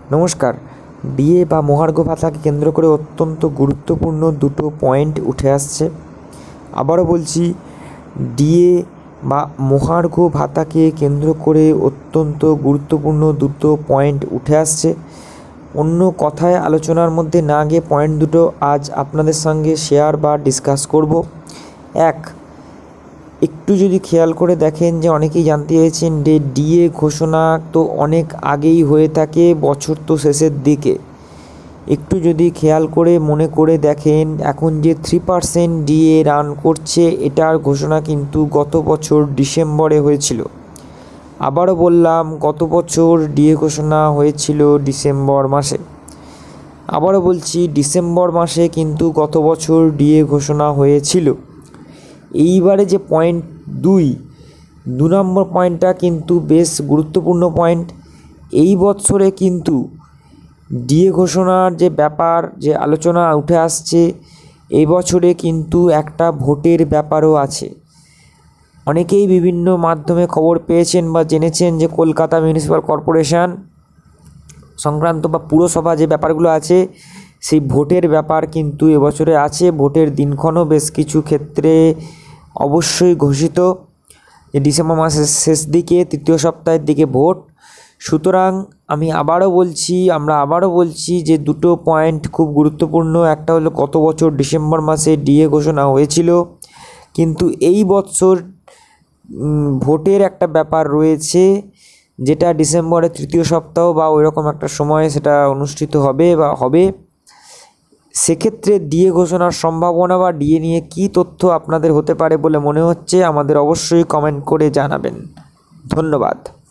নমস্কার। ডিএ বা মহার্ঘ ভাতাকে কেন্দ্র করে অত্যন্ত গুরুত্বপূর্ণ দুটো পয়েন্ট উঠে আসছে। আবারও বলছি, ডিএ বা মহার্ঘ ভাতাকে কেন্দ্র করে অত্যন্ত গুরুত্বপূর্ণ দুটো পয়েন্ট উঠে আসছে। অন্য কথায় আলোচনার মধ্যে না গিয়ে পয়েন্ট দুটো আজ আপনাদের সঙ্গে শেয়ার বা ডিসকাস করব। একটু যদি খেয়াল করে দেখেন যে অনেকেই জানতে চাইছেন যে ডিএ ঘোষণা তো অনেক আগেই হয়ে থাকে, বছর তো শেষের দিকে। একটু যদি খেয়াল করে মনে করে দেখেন, এখন যে 3% ডিএ রান করছে, এটার ঘোষণা কিন্তু গত বছর ডিসেম্বরে হয়েছিল। আবারও বললাম, গত বছর ডিএ ঘোষণা হয়েছিল ডিসেম্বর মাসে। আবারও বলছি, ডিসেম্বর মাসে কিন্তু গত বছর ডিএ ঘোষণা হয়েছিল। এইবারে যে পয়েন্ট দু নম্বর পয়েন্টটা কিন্তু বেশ গুরুত্বপূর্ণ পয়েন্ট। এই বছরে কিন্তু ডিএ ঘোষণার যে ব্যাপার, যে আলোচনা উঠে আসছে, এই বছরে কিন্তু একটা ভোটের ব্যাপারও আছে। অনেকেই বিভিন্ন মাধ্যমে খবর পেয়েছেন বা জেনেছেন যে কলকাতা মিউনিসিপ্যাল কর্পোরেশন সংক্রান্ত বা পুরসভা যে ব্যাপারগুলো আছে, সেই ভোটের ব্যাপার কিন্তু এবছরে আছে। ভোটের দিনক্ষণও বেশ কিছু ক্ষেত্রে অবশ্যই ঘোষিত যে ডিসেম্বর মাসের শেষ দিকে, তৃতীয় সপ্তাহের দিকে ভোট। সুতরাং আমরা আবারও বলছি যে দুটো পয়েন্ট খুব গুরুত্বপূর্ণ। একটা হলো গত বছর ডিসেম্বর মাসে ডিএ ঘোষণা হয়েছিল, কিন্তু এই বছর ভোটের একটা ব্যাপার রয়েছে, যেটা ডিসেম্বরের তৃতীয় সপ্তাহ বা ওইরকম একটা সময়ে সেটা অনুষ্ঠিত হবে। সেক্ষেত্রে ডিএ ঘোষণার সম্ভাবনা বা ডিএ নিয়ে কী তথ্য আপনাদের হতে পারে বলে মনে হচ্ছে, আমাদের অবশ্যই কমেন্ট করে জানাবেন। ধন্যবাদ।